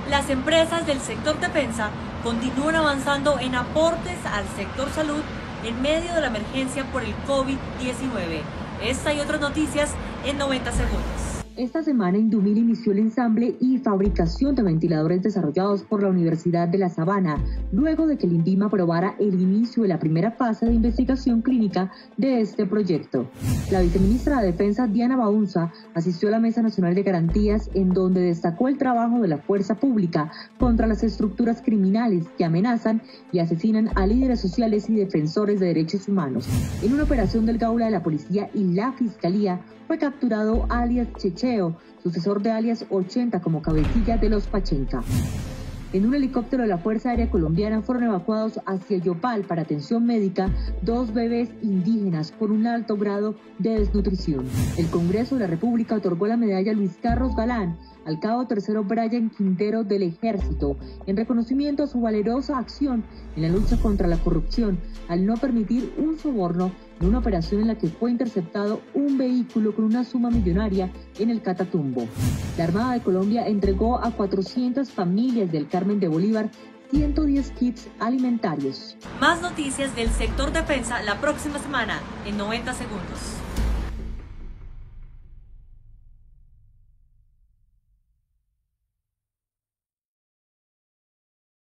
Las empresas del sector defensa continúan avanzando en aportes al sector salud en medio de la emergencia por el COVID-19. Esta y otras noticias en 90 segundos. Esta semana Indumil inició el ensamble y fabricación de ventiladores desarrollados por la Universidad de La Sabana, luego de que el INVIMA aprobara el inicio de la primera fase de investigación clínica de este proyecto. La viceministra de Defensa, Diana Baunza, asistió a la Mesa Nacional de Garantías, en donde destacó el trabajo de la fuerza pública contra las estructuras criminales que amenazan y asesinan a líderes sociales y defensores de derechos humanos. En una operación del Gaula de la Policía y la Fiscalía, fue capturado alias Checheo, sucesor de alias 80 como cabecilla de los Pachenca. En un helicóptero de la Fuerza Aérea Colombiana fueron evacuados hacia Yopal para atención médica 2 bebés indígenas por un alto grado de desnutrición. El Congreso de la República otorgó la medalla Luis Carlos Galán al cabo tercero Brian Quintero del Ejército, en reconocimiento a su valerosa acción en la lucha contra la corrupción, al no permitir un soborno en una operación en la que fue interceptado un vehículo con una suma millonaria en el Catatumbo. La Armada de Colombia entregó a 400 familias del Carmen de Bolívar 110 kits alimentarios. Más noticias del sector defensa la próxima semana en 90 segundos.